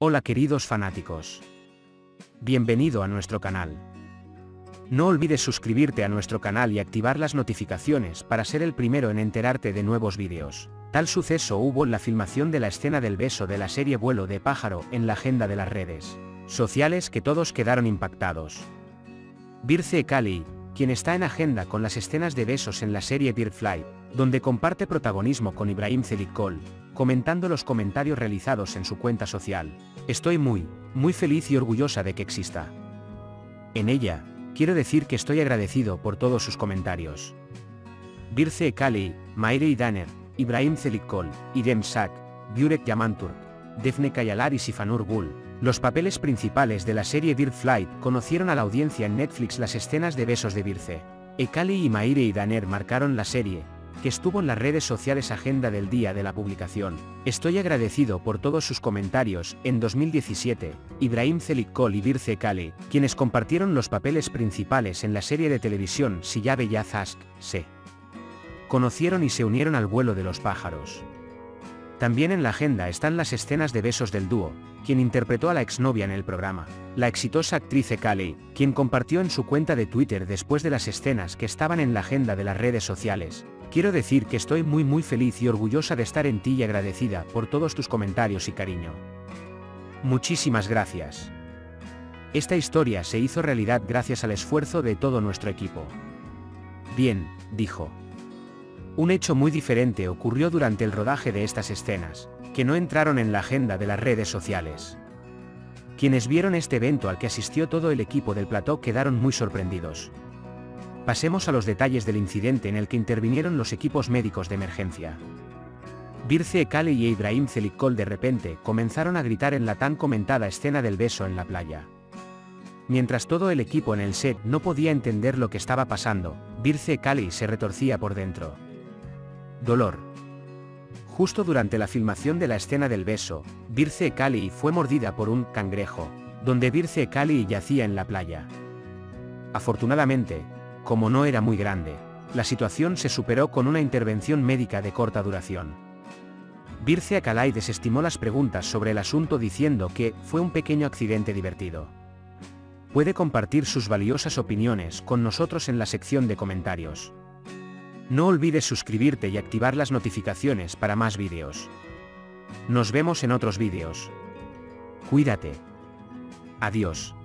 Hola queridos fanáticos. Bienvenido a nuestro canal. No olvides suscribirte a nuestro canal y activar las notificaciones para ser el primero en enterarte de nuevos vídeos. Tal suceso hubo en la filmación de la escena del beso de la serie Vuelo de pájaro en la agenda de las redes sociales que todos quedaron impactados. Birce Ekali, quien está en agenda con las escenas de besos en la serie Birdfly, donde comparte protagonismo con Ibrahim Zelikol, comentando los comentarios realizados en su cuenta social. Estoy muy feliz y orgullosa de que exista. En ella, quiero decir que estoy agradecido por todos sus comentarios. Birce Ekali, Maire Daner, Ibrahim Zelikol, Irem Sak, Burek Yamanturk, Defne Kayalar y Sifanur Gul, los papeles principales de la serie Birdfly, conocieron a la audiencia en Netflix las escenas de besos de Birce Ekali y Maire Daner marcaron la serie, que estuvo en las redes sociales agenda del día de la publicación. Estoy agradecido por todos sus comentarios. En 2017, Ibrahim Zelikol y Birce Ekali, quienes compartieron los papeles principales en la serie de televisión Siyabe Yaz Aşk, se conocieron y se unieron al vuelo de los pájaros. También en la agenda están las escenas de besos del dúo, quien interpretó a la exnovia en el programa, la exitosa actriz Ekali, quien compartió en su cuenta de Twitter después de las escenas que estaban en la agenda de las redes sociales. Quiero decir que estoy muy feliz y orgullosa de estar en ti y agradecida por todos tus comentarios y cariño. Muchísimas gracias. Esta historia se hizo realidad gracias al esfuerzo de todo nuestro equipo. Bien, dijo. Un hecho muy diferente ocurrió durante el rodaje de estas escenas, que no entraron en la agenda de las redes sociales. Quienes vieron este evento al que asistió todo el equipo del plató quedaron muy sorprendidos. Pasemos a los detalles del incidente en el que intervinieron los equipos médicos de emergencia. Birce Ekali y Ibrahim Zelikol de repente comenzaron a gritar en la tan comentada escena del beso en la playa. Mientras todo el equipo en el set no podía entender lo que estaba pasando, Birce Ekali se retorcía por dentro. Dolor. Justo durante la filmación de la escena del beso, Birce Ekali fue mordida por un cangrejo, donde Birce Ekali yacía en la playa. Afortunadamente, como no era muy grande, la situación se superó con una intervención médica de corta duración. Birce Ekali desestimó las preguntas sobre el asunto diciendo que fue un pequeño accidente divertido. Puede compartir sus valiosas opiniones con nosotros en la sección de comentarios. No olvides suscribirte y activar las notificaciones para más vídeos. Nos vemos en otros vídeos. Cuídate. Adiós.